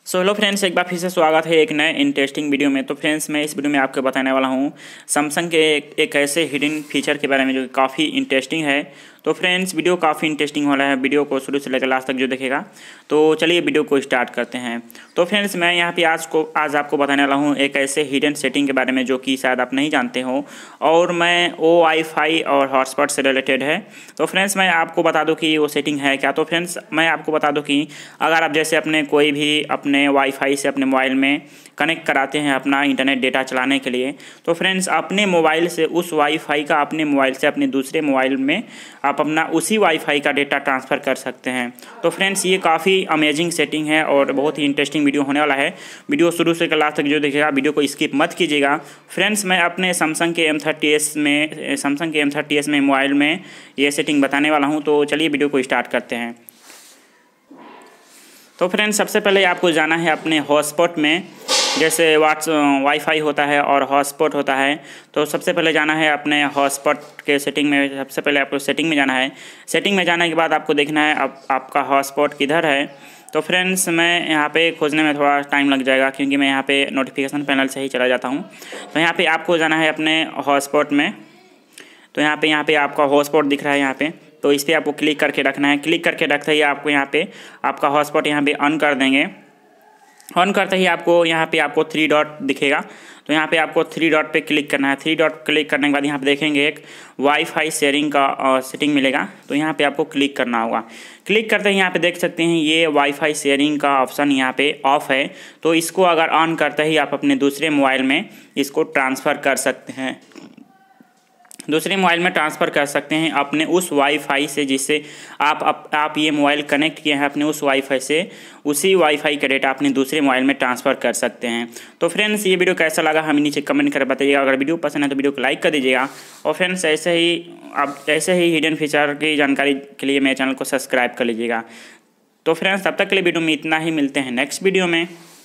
So hello friends, एक बार फिर से स्वागत है एक नए इंटरेस्टिंग वीडियो में। तो फ्रेंड्स, मैं इस वीडियो में आपको बताने वाला हूँ सैमसंग के एक ऐसे हिडन फीचर के बारे में जो काफ़ी इंटरेस्टिंग है। तो फ्रेंड्स, वीडियो काफ़ी इंटरेस्टिंग वाला है। वीडियो को शुरू से लेकर लास्ट तक जो देखेगा, तो चलिए वीडियो को स्टार्ट करते हैं। तो फ्रेंड्स, मैं यहाँ पे आज आपको बताने वाला हूँ एक ऐसे हिडन सेटिंग के बारे में जो कि शायद आप नहीं जानते हो, और मैं वो वाईफाई और हॉटस्पॉट से रिलेटेड है। तो फ्रेंड्स, मैं आपको बता दूँ कि वो सेटिंग है क्या। तो फ्रेंड्स, मैं आपको बता दूँ कि अगर आप जैसे अपने कोई भी अपने वाईफाई से अपने मोबाइल में कनेक्ट कराते हैं अपना इंटरनेट डेटा चलाने के लिए, तो फ्रेंड्स अपने मोबाइल से उस वाईफाई का अपने मोबाइल से अपने दूसरे मोबाइल में आप अपना उसी वाईफाई का डेटा ट्रांसफ़र कर सकते हैं। तो फ्रेंड्स, ये काफ़ी अमेजिंग सेटिंग है और बहुत ही इंटरेस्टिंग वीडियो होने वाला है। वीडियो शुरू से लास्ट तक जो देखेगा, वीडियो को स्किप मत कीजिएगा। फ्रेंड्स, मैं अपने सैमसंग के M30s में मोबाइल में ये सेटिंग बताने वाला हूँ। तो चलिए वीडियो को स्टार्ट करते हैं। तो फ्रेंड्स, सबसे पहले आपको जाना है अपने हॉटस्पॉट में। जैसे वाईफाई होता है और हॉटस्पॉट होता है, तो सबसे पहले जाना है अपने हॉटस्पॉट के सेटिंग में। सबसे पहले आपको सेटिंग में जाना है। सेटिंग में जाने के बाद आपको देखना है आपका हॉटस्पॉट किधर है। तो फ्रेंड्स, मैं यहाँ पे खोजने में थोड़ा टाइम लग जाएगा क्योंकि मैं यहाँ पे नोटिफिकेशन पैनल से ही चला जाता हूँ। तो यहाँ पे आपको जाना है अपने हॉटस्पॉट में। तो यहाँ पे आपका हॉटस्पॉट दिख रहा है यहाँ पे, तो इस पर आपको क्लिक करके रखना है। क्लिक करके रखते ही आपको यहाँ पे आपका हॉटस्पॉट यहाँ पे ऑन कर देंगे। ऑन करते ही आपको यहाँ पे आपको 3 डॉट दिखेगा, तो यहाँ पे आपको 3 डॉट पे क्लिक करना है। 3 डॉट क्लिक करने के बाद यहाँ पे देखेंगे एक वाईफाई शेयरिंग का सेटिंग मिलेगा, तो यहाँ पे आपको क्लिक करना होगा। क्लिक करते ही यहाँ पे देख सकते हैं ये वाईफाई शेयरिंग का ऑप्शन यहाँ पे ऑफ है, तो इसको अगर ऑन करते ही आप अपने दूसरे मोबाइल में इसको ट्रांसफ़र कर सकते हैं। दूसरे मोबाइल में ट्रांसफ़र कर सकते हैं अपने उस वाईफाई से जिससे आप ये मोबाइल कनेक्ट किए हैं अपने उस वाईफाई से, उसी वाईफाई का डेटा अपने दूसरे मोबाइल में ट्रांसफ़र कर सकते हैं। तो फ्रेंड्स, ये वीडियो कैसा लगा हमें नीचे कमेंट कर बताइएगा। अगर वीडियो पसंद है तो वीडियो को लाइक कर दीजिएगा। और फ्रेंड्स, ऐसे ही हिडन फीचर की जानकारी के लिए मेरे चैनल को सब्सक्राइब कर लीजिएगा। तो फ्रेंड्स, तब तक के लिए वीडियो में इतना ही। मिलते हैं नेक्स्ट वीडियो में।